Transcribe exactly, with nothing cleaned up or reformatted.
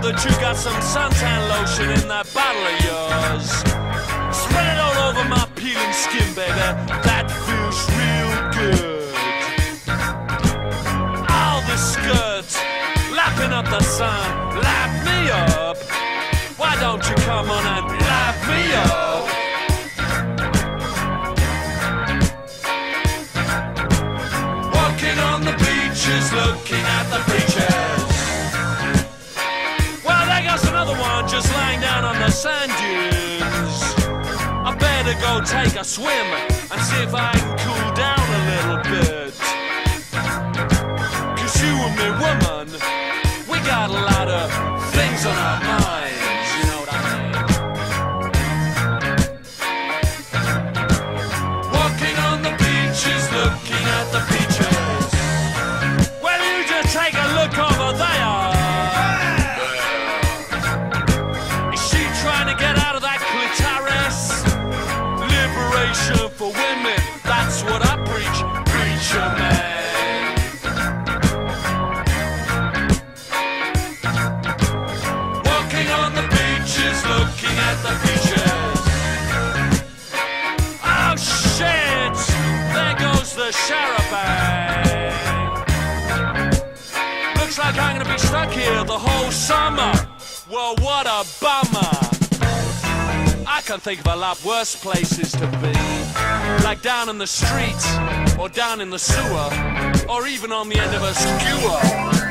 that you got some suntan lotion in that bottle of yours. Spread it all over my peeling skin, baby. That feels real good. All the skirts, lapping up the sun, lap me up. Why don't you come on and lap me up? Walking on the beaches, looking at the beaches. Well, there goes another one just lying down on the sand dunes. I better go take a swim and see if I can cool down a little bit. Cause you and me, woman, we got a lot of things on our minds, you know what I mean? Walking on the beaches, looking at the beaches. Well, you just take a look over there. Is she trying to get out of that clitoris? Liberation for women, that's what I preach, preacher man. Walking on the beaches, looking at the beaches. Oh shit, there goes the charabanc. Looks like I'm gonna be stuck here the whole summer. Well, what a bummer. I can think of a lot worse places to be, like down in the street, or down in the sewer, or even on the end of a skewer.